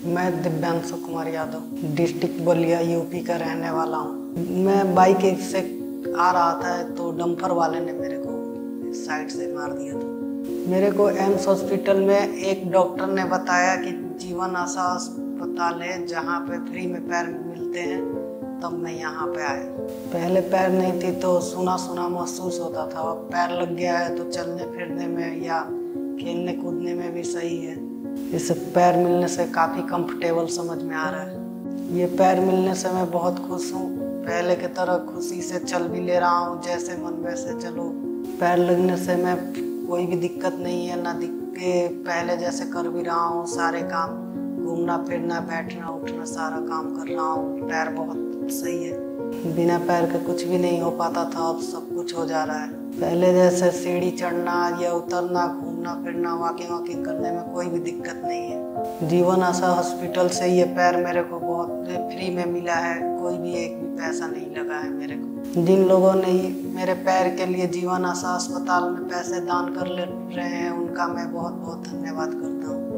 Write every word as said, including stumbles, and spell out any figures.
मैं Divyanshu Kumar Yadav district Ballia UP का रहने वाला हूँ। मैं बाइक से आ रहा था तो डंपर वाले ने मेरे को साइड से मार दिया था। मेरे को एम्स हॉस्पिटल में एक डॉक्टर ने बताया कि जीवन आशा अस्पताल है जहाँ पे फ्री में पैर मिलते हैं, तब मैं यहाँ पे आया। पहले पैर नहीं थी तो सुना सुना महसूस होता था, अब पैर लग गया है तो चलने फिरने में या खेलने कूदने में भी सही है। इस पैर मिलने से काफ़ी कंफर्टेबल समझ में आ रहा है। ये पैर मिलने से मैं बहुत खुश हूँ। पहले की तरह खुशी से चल भी ले रहा हूँ, जैसे मन वैसे चलो। पैर लगने से मैं कोई भी दिक्कत नहीं है, ना दिक्के पहले जैसे कर भी रहा हूँ सारे काम, घूमना फिरना बैठना उठना सारा काम कर रहा हूँ। पैर बहुत सही है, बिना पैर के कुछ भी नहीं हो पाता था, अब सब कुछ हो जा रहा है। पहले जैसे सीढ़ी चढ़ना या उतरना, घूमना फिरना, वॉकिंग वॉकिंग करने में कोई भी दिक्कत नहीं है। जीवन आशा हॉस्पिटल से ये पैर मेरे को बहुत फ्री में मिला है, कोई भी एक भी पैसा नहीं लगा है मेरे को। जिन लोगों ने मेरे पैर के लिए जीवन आशा अस्पताल में पैसे दान कर ले रहे हैं, उनका मैं बहुत बहुत धन्यवाद करता हूँ।